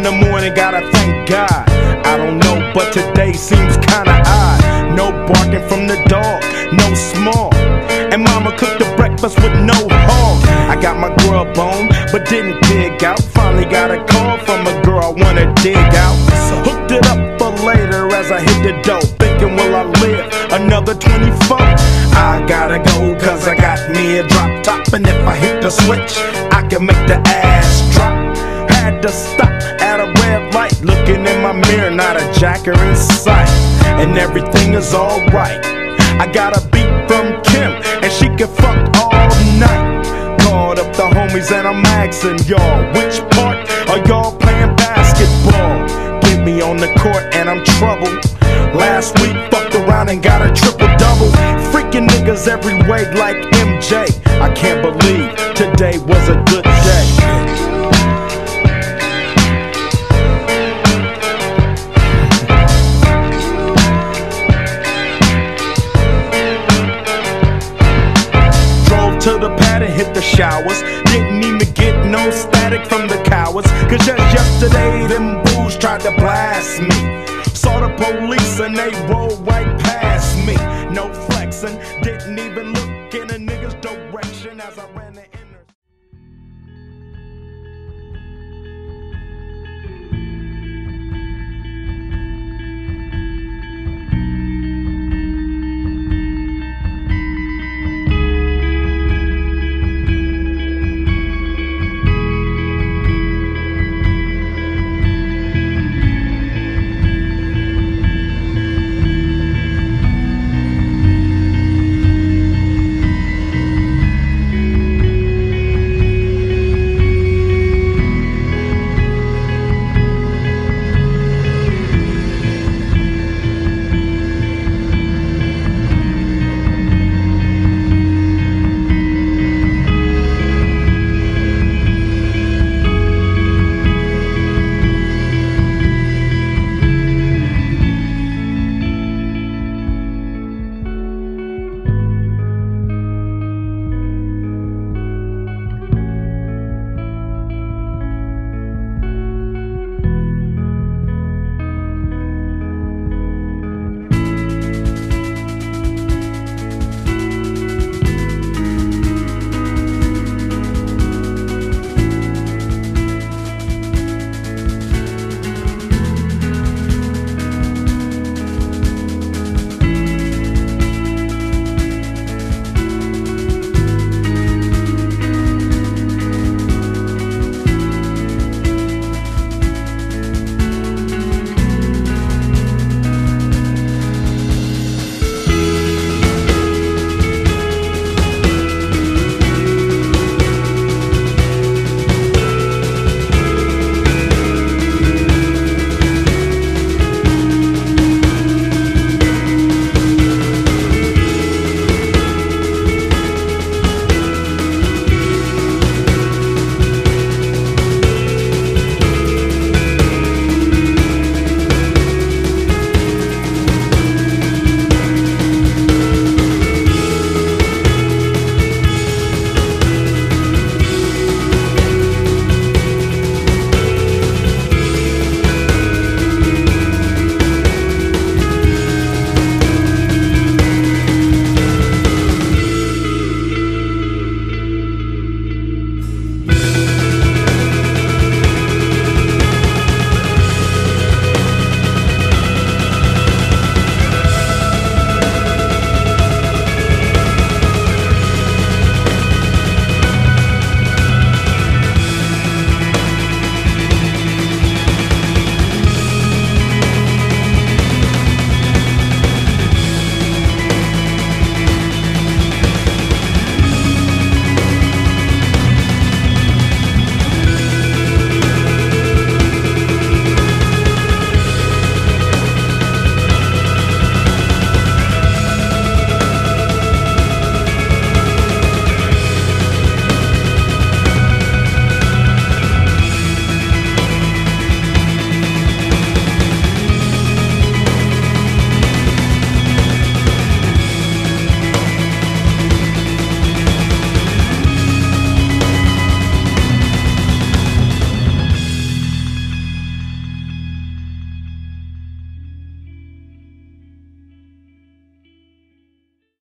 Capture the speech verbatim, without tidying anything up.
in the morning, gotta thank God. I don't know, but today seems kinda odd. No barking from the dog, no small. And mama cooked the breakfast with no hog. I got my grub on, but didn't dig out. Finally got a call from a girl I wanna dig out. Hooked it up for later as I hit the dough, thinking will I live another twenty-four? I gotta go cause I got me a drop top, and if I hit the switch, I can make the ass drop. Had to stop at a red light, looking in my mirror, not a jacker in sight. And everything is alright. I got a beat from Kim, and she can fuck all night. Called up the homies and I'm asking y'all, which part are y'all playing basketball? Get me on the court and I'm troubled. Last week fucked around and got a triple-double. Freaking niggas every way like M J. I can't believe today was a good day. To the pad and hit the showers. Didn't even get no static from the cowards, cause just yesterday them fools tried to blast me. Saw the police and they rolled right past